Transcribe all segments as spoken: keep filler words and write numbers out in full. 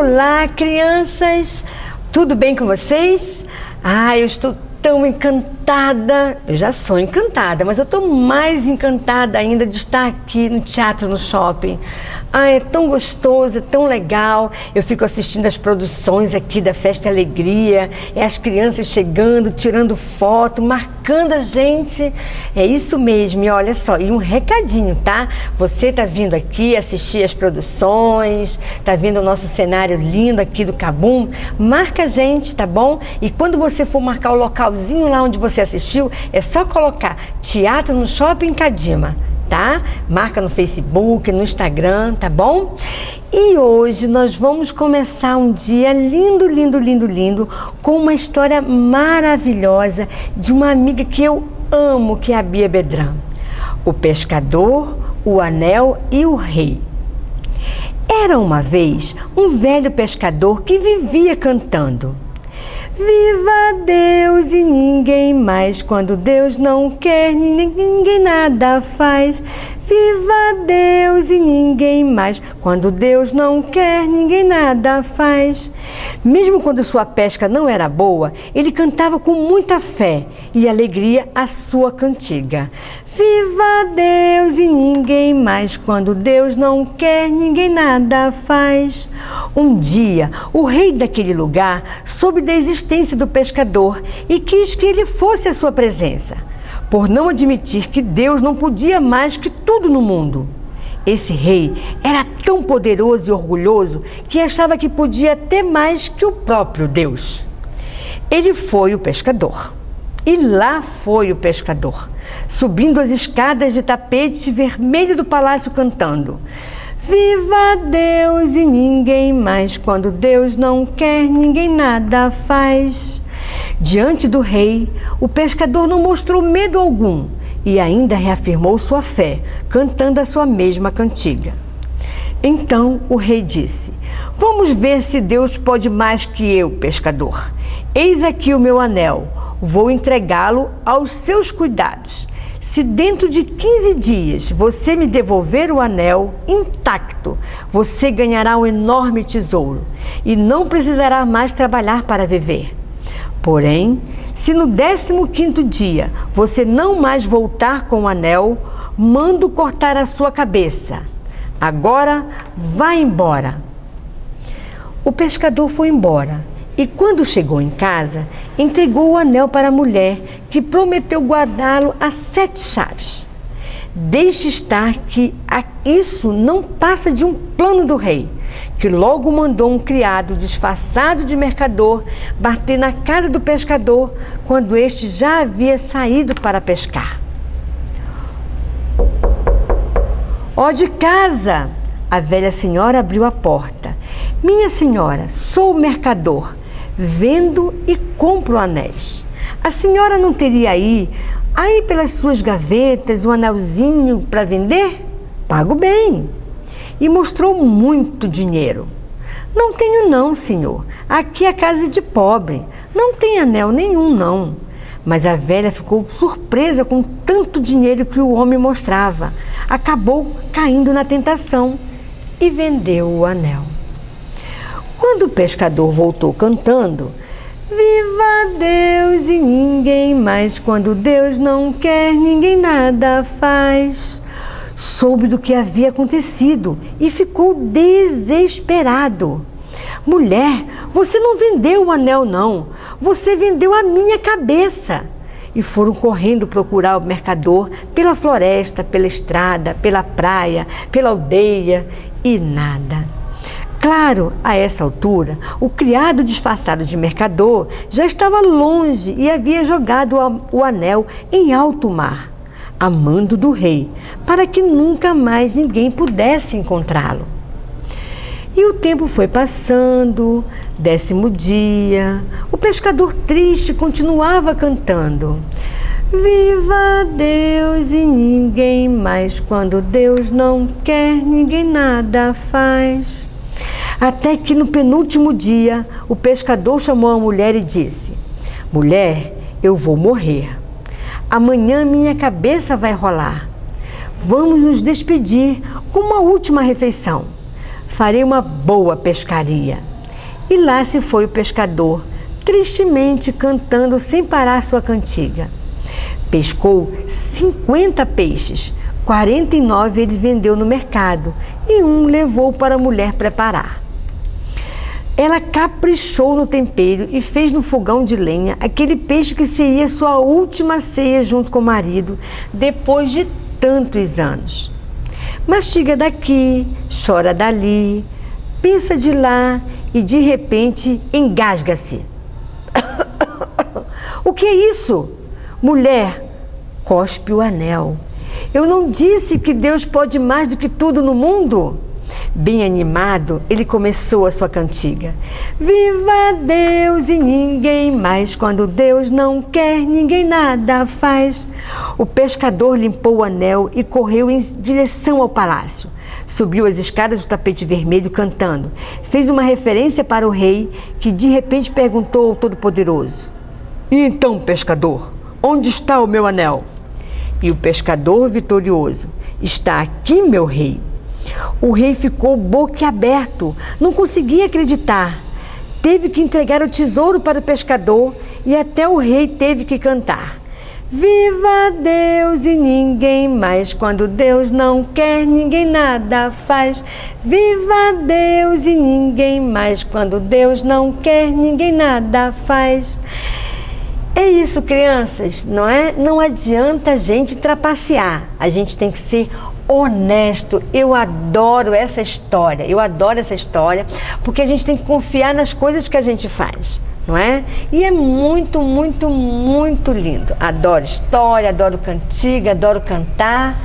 Olá, crianças! Tudo bem com vocês? Ah, eu estou tão encantada, eu já sou encantada, mas eu estou mais encantada ainda de estar aqui no Teatro no Shopping. Ah, é tão gostoso, é tão legal. Eu fico assistindo as produções aqui da Festa e Alegria, é as crianças chegando, tirando foto, marcando a gente. É isso mesmo, e olha só, e um recadinho, tá? Você tá vindo aqui assistir as produções, tá vendo o nosso cenário lindo aqui do KaBuM? Marca a gente, tá bom? E quando você for marcar o localzinho lá onde você assistiu, é só colocar Teatro no Shopping Cadima, tá? Marca no Facebook, no Instagram, tá bom? E hoje nós vamos começar um dia lindo, lindo, lindo, lindo, com uma história maravilhosa de uma amiga que eu amo, que é a Bia Bedran. O pescador, o anel e o rei. Era uma vez um velho pescador que vivia cantando: viva Deus e ninguém mais, quando Deus não quer, ninguém nada faz. Viva Deus e ninguém mais, quando Deus não quer, ninguém nada faz. Mesmo quando sua pesca não era boa, ele cantava com muita fé e alegria a sua cantiga. Viva Deus e ninguém mais, quando Deus não quer, ninguém nada faz. Um dia, o rei daquele lugar soube da existência do pescador e quis que ele fosse à sua presença, por não admitir que Deus não podia mais que tudo no mundo. Esse rei era tão poderoso e orgulhoso que achava que podia até mais que o próprio Deus. Ele foi o pescador. E lá foi o pescador, subindo as escadas de tapete vermelho do palácio cantando: viva Deus e ninguém mais, quando Deus não quer, ninguém nada faz. Diante do rei, o pescador não mostrou medo algum e ainda reafirmou sua fé, cantando a sua mesma cantiga. Então o rei disse: vamos ver se Deus pode mais que eu, pescador. Eis aqui o meu anel. Vou entregá-lo aos seus cuidados. Se dentro de quinze dias você me devolver o anel intacto, você ganhará um enorme tesouro e não precisará mais trabalhar para viver. Porém, se no décimo quinto dia você não mais voltar com o anel, mando cortar a sua cabeça. Agora vá embora. O pescador foi embora. E quando chegou em casa, entregou o anel para a mulher, que prometeu guardá-lo a sete chaves. Deixe estar que isso não passa de um plano do rei, que logo mandou um criado disfarçado de mercador bater na casa do pescador quando este já havia saído para pescar. Ó de casa! A velha senhora abriu a porta. Minha senhora, sou o mercador. Vendo e compro anéis. A senhora não teria aí, aí pelas suas gavetas, um anelzinho para vender? Pago bem. E mostrou muito dinheiro. Não tenho não, senhor. Aqui é casa de pobre. Não tem anel nenhum, não. Mas a velha ficou surpresa com tanto dinheiro que o homem mostrava. Acabou caindo na tentação e vendeu o anel. Quando o pescador voltou cantando: viva Deus e ninguém mais, quando Deus não quer, ninguém nada faz, soube do que havia acontecido e ficou desesperado. Mulher, você não vendeu o anel não, você vendeu a minha cabeça. E foram correndo procurar o mercador pela floresta, pela estrada, pela praia, pela aldeia e nada. Claro, a essa altura, o criado disfarçado de mercador já estava longe e havia jogado o anel em alto mar, a mando do rei, para que nunca mais ninguém pudesse encontrá-lo. E o tempo foi passando, décimo dia, o pescador triste continuava cantando: viva Deus e ninguém mais, quando Deus não quer, ninguém nada faz. Até que no penúltimo dia, o pescador chamou a mulher e disse: mulher, eu vou morrer. Amanhã minha cabeça vai rolar. Vamos nos despedir com uma última refeição. Farei uma boa pescaria. E lá se foi o pescador, tristemente cantando sem parar sua cantiga. Pescou cinquenta peixes, quarenta e nove ele vendeu no mercado e um levou para a mulher preparar. Ela caprichou no tempero e fez no fogão de lenha aquele peixe que seria sua última ceia junto com o marido, depois de tantos anos. Mastiga daqui, chora dali, pensa de lá e de repente engasga-se. O que é isso? Mulher, cospe o anel. Eu não disse que Deus pode mais do que tudo no mundo? Bem animado, ele começou a sua cantiga. Viva Deus e ninguém mais, quando Deus não quer, ninguém nada faz. O pescador limpou o anel e correu em direção ao palácio. Subiu as escadas do tapete vermelho cantando. Fez uma referência para o rei, que de repente perguntou ao Todo-Poderoso: E então, pescador, onde está o meu anel? E o pescador vitorioso: Está aqui, meu rei. O rei ficou boquiaberto, não conseguia acreditar. Teve que entregar o tesouro para o pescador e até o rei teve que cantar. Viva Deus e ninguém mais, quando Deus não quer, ninguém nada faz. Viva Deus e ninguém mais, quando Deus não quer, ninguém nada faz. É isso, crianças, não é? Não adianta a gente trapacear, a gente tem que ser honesto. Eu adoro essa história, eu adoro essa história, porque a gente tem que confiar nas coisas que a gente faz, não é? E é muito, muito, muito lindo. Adoro história, adoro cantiga, adoro cantar.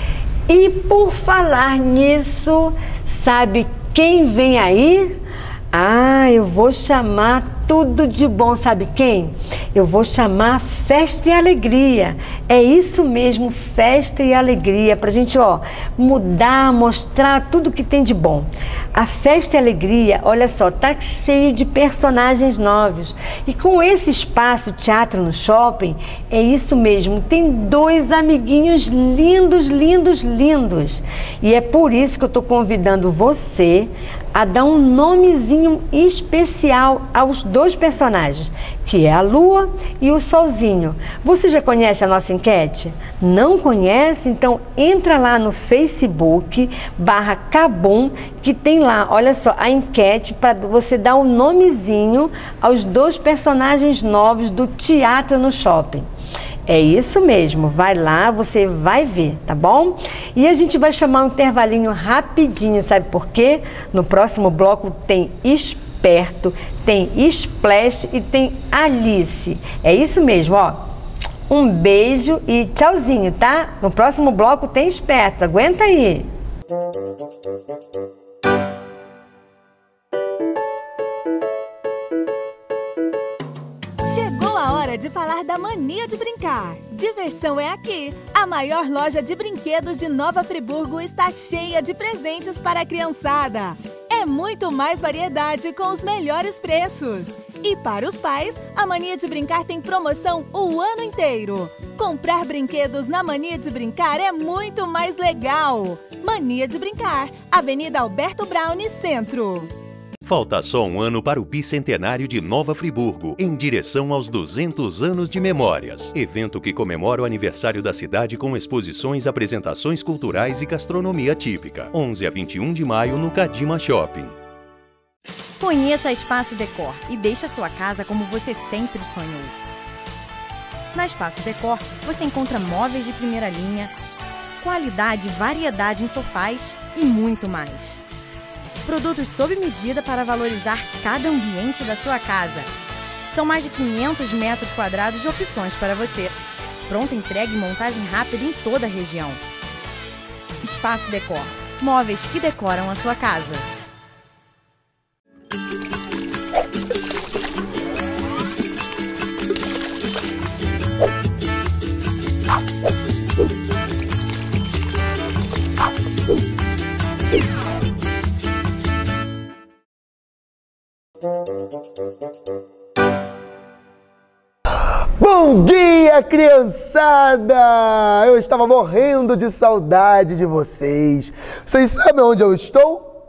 E por falar nisso, sabe quem vem aí? Ah, eu vou chamar tudo de bom, sabe quem? Eu vou chamar Festa e Alegria. É isso mesmo, festa e alegria, pra gente, ó, mudar, mostrar tudo que tem de bom. A Festa e Alegria, olha só, tá cheio de personagens novos. E com esse espaço Teatro no Shopping, é isso mesmo, tem dois amiguinhos lindos, lindos, lindos. E é por isso que eu tô convidando você a dar um nomezinho especial aos dois personagens, que é a Lua e o Solzinho. Você já conhece a nossa enquete? Não conhece? Então entra lá no Facebook barra Cabum, que tem lá, olha só, a enquete para você dar um nomezinho aos dois personagens novos do Teatro no Shopping. É isso mesmo, vai lá, você vai ver, tá bom? E a gente vai chamar um intervalinho rapidinho, sabe por quê? No próximo bloco tem Esperto, tem Splash e tem Alice. É isso mesmo, ó. Um beijo e tchauzinho, tá? No próximo bloco tem Esperto, aguenta aí. Chegou a hora de falar da Mania de Brincar. Diversão é aqui. A maior loja de brinquedos de Nova Friburgo está cheia de presentes para a criançada. É muito mais variedade com os melhores preços. E para os pais, a Mania de Brincar tem promoção o ano inteiro. Comprar brinquedos na Mania de Brincar é muito mais legal. Mania de Brincar, Avenida Alberto Braune, Centro. Falta só um ano para o bicentenário de Nova Friburgo, em direção aos duzentos anos de memórias. Evento que comemora o aniversário da cidade com exposições, apresentações culturais e gastronomia típica. onze a vinte e um de maio no Cadima Shopping. Conheça a Espaço Decor e deixe a sua casa como você sempre sonhou. Na Espaço Decor, você encontra móveis de primeira linha, qualidade e variedade em sofás e muito mais. Produtos sob medida para valorizar cada ambiente da sua casa. São mais de quinhentos metros quadrados de opções para você. Pronta entrega e montagem rápida em toda a região. Espaço Decor. Móveis que decoram a sua casa. Bom dia, criançada! Eu estava morrendo de saudade de vocês. Vocês sabem onde eu estou?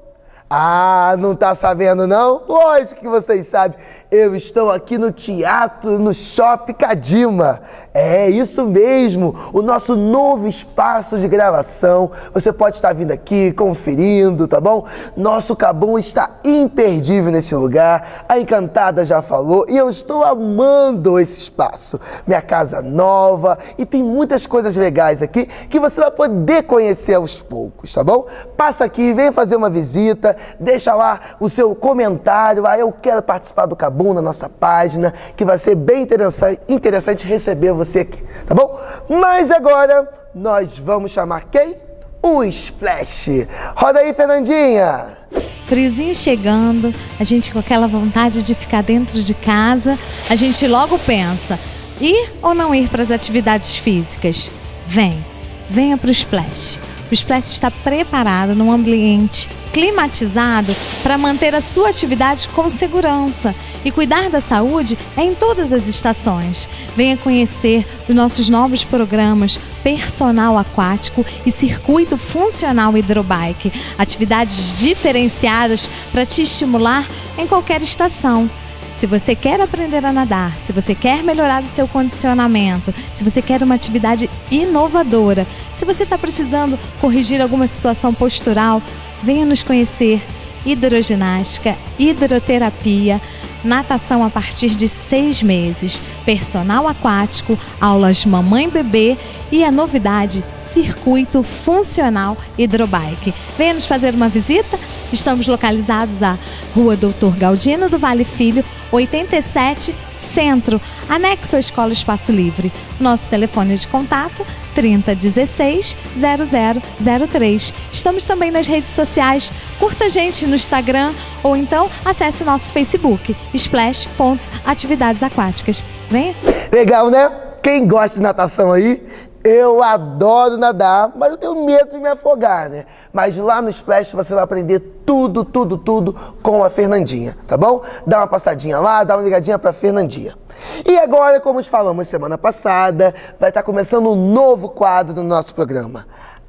Ah, não tá sabendo não? Lógico que vocês sabem. Eu estou aqui no teatro, no Shopping Cadima. É isso mesmo, o nosso novo espaço de gravação. Você pode estar vindo aqui, conferindo, tá bom? Nosso Cabum está imperdível nesse lugar. A Encantada já falou e eu estou amando esse espaço. Minha casa nova e tem muitas coisas legais aqui que você vai poder conhecer aos poucos, tá bom? Passa aqui, vem fazer uma visita, deixa lá o seu comentário. Ah, eu quero participar do Cabum na nossa página, que vai ser bem interessante, interessante receber você aqui, tá bom? Mas agora nós vamos chamar quem? O Splash. Roda aí, Fernandinha. Friozinho chegando, a gente com aquela vontade de ficar dentro de casa, a gente logo pensa, ir ou não ir para as atividades físicas? Vem, venha para o Splash. O Splash está preparado num ambiente climatizado para manter a sua atividade com segurança. E cuidar da saúde é em todas as estações. Venha conhecer os nossos novos programas Personal Aquático e Circuito Funcional Hidrobike. Atividades diferenciadas para te estimular em qualquer estação. Se você quer aprender a nadar, se você quer melhorar o seu condicionamento, se você quer uma atividade inovadora, se você está precisando corrigir alguma situação postural, venha nos conhecer. Hidroginástica, hidroterapia, natação a partir de seis meses, personal aquático, aulas mamãe-bebê e a novidade, Circuito Funcional Hidrobike. Venha nos fazer uma visita. Estamos localizados à Rua Doutor Galdino do Vale Filho, oitenta e sete, Centro, anexo à Escola Espaço Livre. Nosso telefone de contato trinta, dezesseis, zero zero zero três. Estamos também nas redes sociais. Curta a gente no Instagram ou então acesse o nosso Facebook, splash ponto atividades aquáticas. Venha! Legal, né? Quem gosta de natação aí? Eu adoro nadar, mas eu tenho medo de me afogar, né? Mas lá no Splash você vai aprender tudo, tudo, tudo com a Fernandinha, tá bom? Dá uma passadinha lá, dá uma ligadinha pra Fernandinha. E agora, como falamos semana passada, vai estar começando um novo quadro do nosso programa.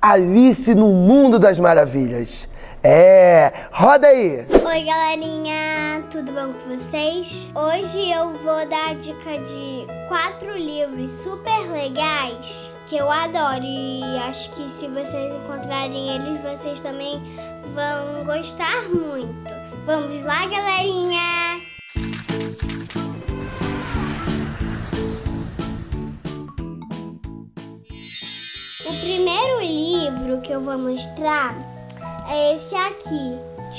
Alice no Mundo das Maravilhas. É, roda aí! Oi, galerinha, tudo bom com vocês? Hoje eu vou dar a dica de quatro livros super legais que eu adoro e acho que se vocês encontrarem eles, vocês também vão gostar muito. Vamos lá, galerinha! O primeiro livro que eu vou mostrar é esse aqui,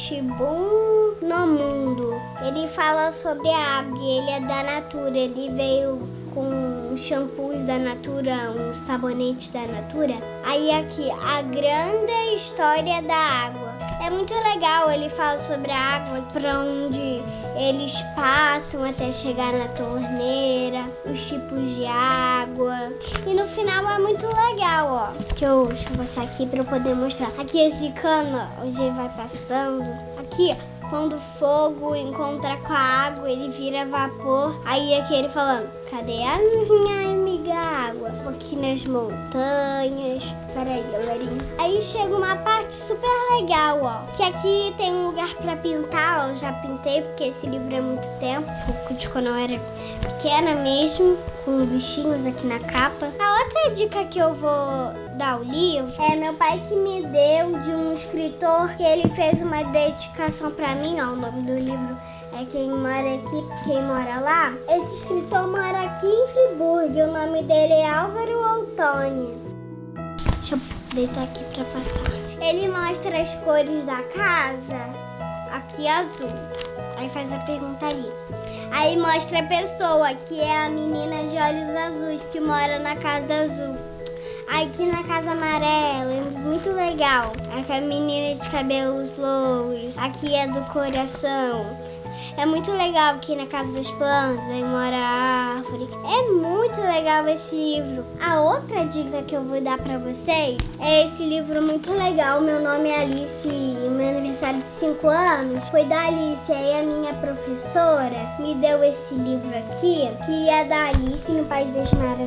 Tibum no Mundo. Ele fala sobre a água e ele é da Natura. Ele veio com shampoos da Natura, uns sabonetes da Natura. Aí aqui, a grande história da água. É muito legal, ele fala sobre a água, para onde eles passam até chegar na torneira, os tipos de água. E no final é muito legal, ó. Que eu deixa eu passar aqui para eu poder mostrar. Aqui esse cano, onde ele vai passando. Aqui, ó. Quando o fogo encontra com a água, ele vira vapor. Aí aqui ele falando, cadê a minha amiga água? Aqui nas montanhas. Peraí, galerinha. Aí chega uma parte super legal, ó. Que aqui tem um lugar pra pintar. Eu já pintei, porque esse livro é muito tempo. De quando eu era pequena mesmo. Com bichinhos aqui na capa. A outra dica que eu vou dar o livro é meu pai que me deu de um escritor que ele fez uma dedicação pra mim, ó. O nome do livro é Quem Mora Aqui, Quem Mora Lá. Esse escritor mora aqui em Friburgo e o nome dele é Álvaro Ottoni. Deixa eu deitar aqui pra passar. Ele mostra as cores da casa, aqui azul. Aí faz a pergunta ali. Aí mostra a pessoa, que é a menina de olhos azuis, que mora na casa azul. Aqui na casa amarela, é muito legal. Aqui é a menina de cabelos louros. Aqui é do coração. É muito legal aqui na casa das plantas, aí mora a árvore. É muito legal esse livro. A outra dica que eu vou dar pra vocês é esse livro muito legal. Meu nome é Alice e o meu aniversário de cinco anos foi da Alice. Aí a minha professora me deu esse livro aqui, que é da Alice no País das Maravilhas.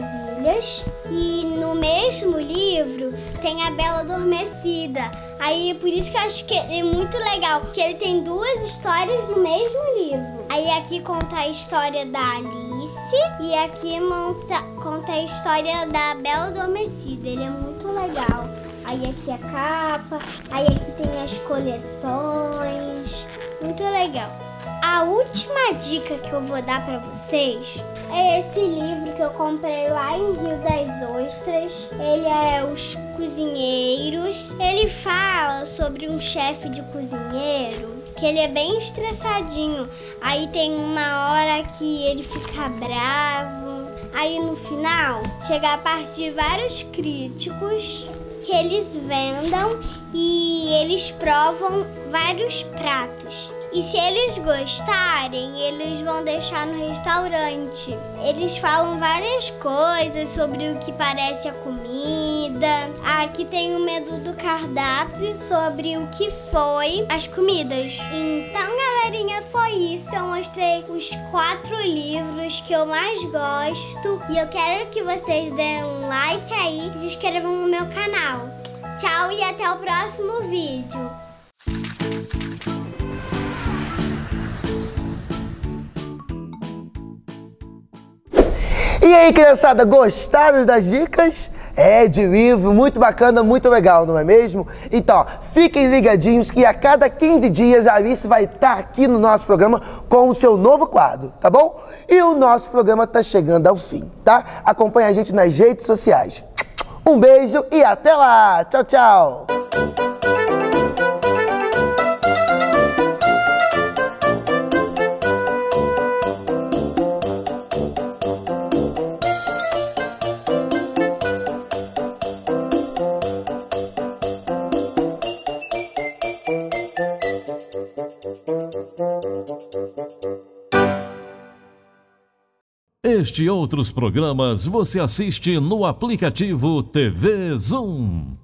escolhas. E no mesmo livro tem a Bela Adormecida. Aí por isso que eu acho que é muito legal, porque ele tem duas histórias no mesmo livro. Aí aqui conta a história da Alice e aqui monta, conta a história da Bela Adormecida. Ele é muito legal. Aí aqui a capa, aí aqui tem as coleções, muito legal. A última dica que eu vou dar pra vocês é esse livro que eu comprei lá em Rio das Ostras. Ele é Os Cozinheiros. Ele fala sobre um chefe de cozinheiro que ele é bem estressadinho. Aí tem uma hora que ele fica bravo. Aí no final chega a parte de vários críticos que eles vendam e eles provam vários pratos. E se eles gostarem, eles vão deixar no restaurante. Eles falam várias coisas sobre o que parece a comida. Aqui tem o menu do cardápio sobre o que foi as comidas. Então, galerinha, foi isso. Eu mostrei os quatro livros que eu mais gosto. E eu quero que vocês deem um like aí e se inscrevam no meu canal. Tchau e até o próximo vídeo. E aí, criançada, gostaram das dicas? É, de livro, muito bacana, muito legal, não é mesmo? Então, fiquem ligadinhos que a cada quinze dias a Alice vai estar aqui no nosso programa com o seu novo quadro, tá bom? E o nosso programa tá chegando ao fim, tá? Acompanhe a gente nas redes sociais. Um beijo e até lá! Tchau, tchau! Este e outros programas você assiste no aplicativo T V Zoom.